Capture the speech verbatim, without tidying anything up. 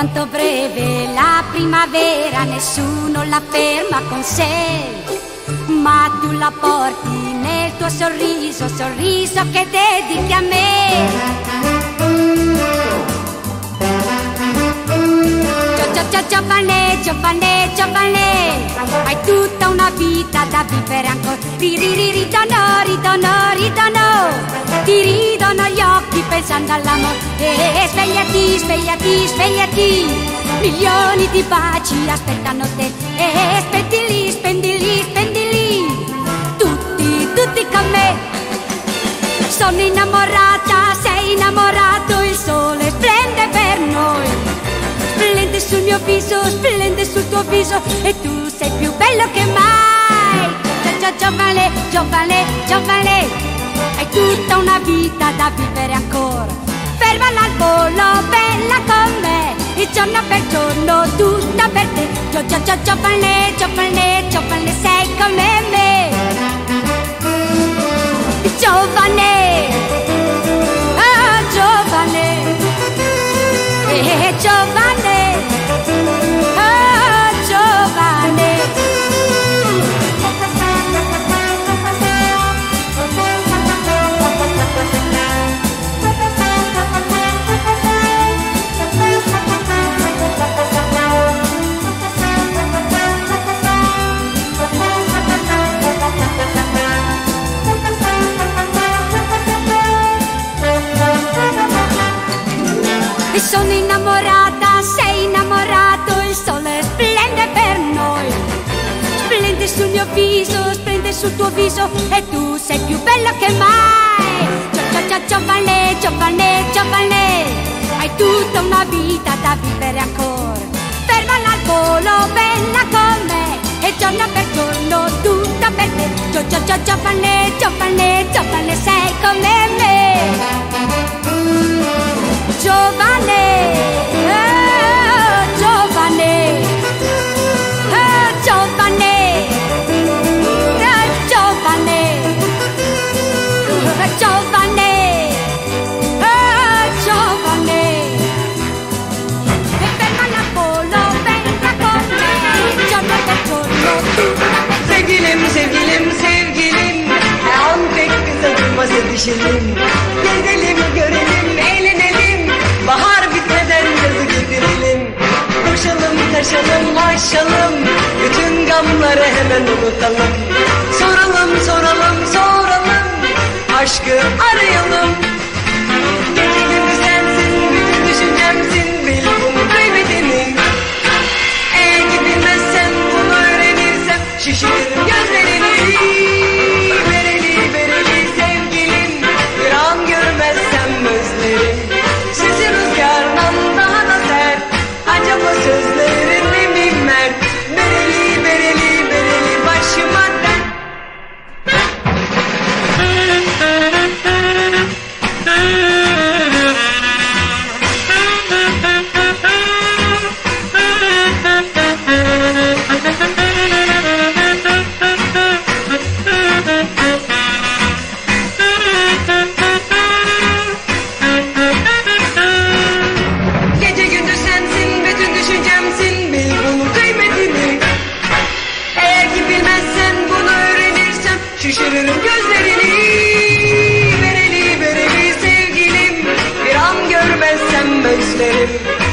tanto breve la primavera, nessuno la ferma con sé, ma tu la porti nel tuo sorriso, sorriso che dedichi a me. Giovane, giovane, giovane, hai tutta una vita da vivere ancora. Ridono, ridono, ridono, ti ridono gli occhi pensando all'amore. E svegliati, svegliati, svegliati, milioni di baci aspettano te. E spendili, spendili, spendili, tutti, tutti con me. Sono innamorata, sei innamorato, il sole splende per noi. Splende sul mio viso, splende sul tuo viso, e tu sei più bello che mai. Giovane, giovane, giovane, hai tutta una vita da vivere ancora. Fermala al volo, bella con me, il giorno per giorno, tutta per te. Giovane, giovane, giovane, sei come me. Giovane, ah giovane, eh giovane, ah giovane. E sono innamorata, sei innamorato, il sole splende per noi. Splende sul mio viso, splende sul tuo viso, e tu sei più bello che mai. Giovane, giovane, giovane, hai tutta una vita da vivere ancora. Fermala al volo, bella con me, e giorno per giorno, tutta per te. Giovane, giovane, giovane, sei come me. Giovane, ah, giovane, ah, giovane, ah, giovane, ah, giovane, ah, giovane. E fermala al volo, venga con me, giorno per giorno, tutta per te. Sevgilim, sevgilim, sevgilim, an pek kısa durmasa düşelim. Gezelim, görelim, eğlenelim, bahar bitmeden yazı getirelim. Koşalım, taşalım, aşalım, bütün gamları hemen unutalım. Soralım, soralım, soralım, aşkı arayalım. Gece gündüz sensin, bütün düşüncemsin, bil bunu kıymetini. Eğer ki bilmezsen, bunu öğrenirsem, şişiririm gözlerini. Vereli, vereli sevgilim, bir an görmezsem özlerim. Sesi rüzgardan daha da sert, acaba sözlerin mi mert? Bereli, bereli, bereli başıma dert. Gece gündüz sensin, bütün düşüncemsin, bil bunun kıymetini. Eğer ki bilmezsen, bunu öğrenirsem, şişiririm gözlerini. Vereli, vereli sevgilim, bir an görmezsem özlerim.